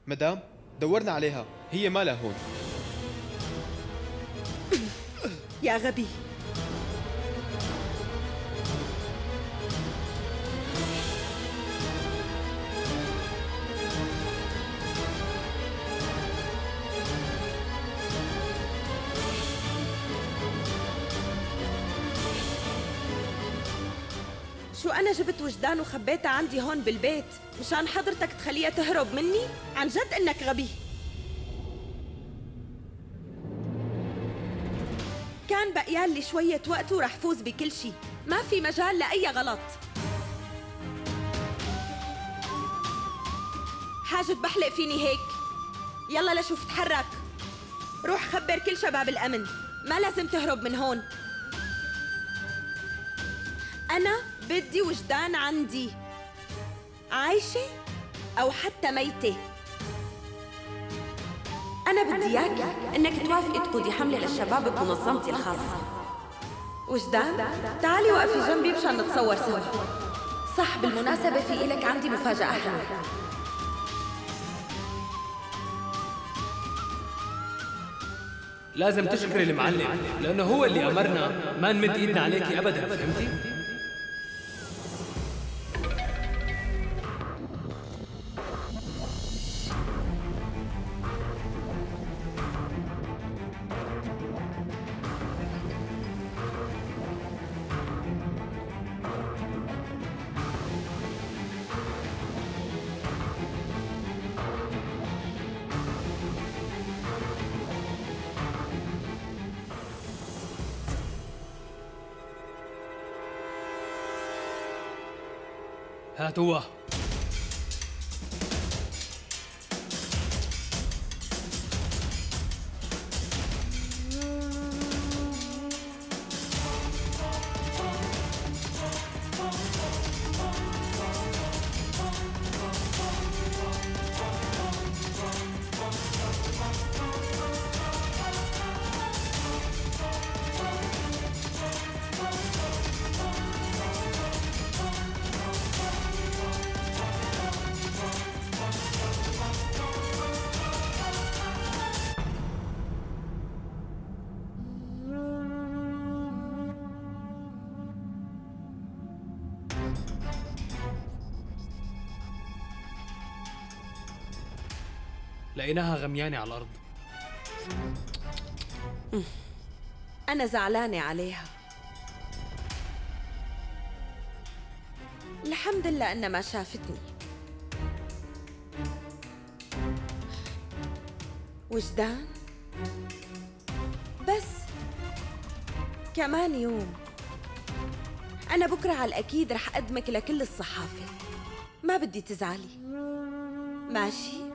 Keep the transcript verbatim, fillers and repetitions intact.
مدام دورنا عليها، هي مالها هون. يا غبي، شو أنا جبت وجدان وخبيتها عندي هون بالبيت مشان حضرتك تخليها تهرب مني؟ عن جد إنك غبي. كان بقيان لي شوية وقت ورح فوز بكل شي، ما في مجال لأي غلط. حاجة بحلق فيني هيك؟ يلا لشوف تحرك، روح خبر كل شباب الأمن، ما لازم تهرب من هون. أنا بدي وجدان عندي، عايشة أو حتى ميتة. أنا بدي إياك إنك توافقي تقودي حملة للشباب بمنظمتي الخاصة. وجدان، تعالي وقفي جنبي مشان نتصور سوا. صح، بالمناسبة في إلك عندي مفاجأة حلوة. لازم تشكري المعلم لأنه هو اللي أمرنا ما نمد إيدنا عليكي أبداً، فهمتي؟ هاتوه. لقيناها غميانة على الأرض. أنا زعلانة عليها. الحمد لله إنها ما شافتني. وجدان، بس كمان يوم أنا بكرة على الأكيد رح أقدمك لكل الصحافة، ما بدي تزعلي، ماشي؟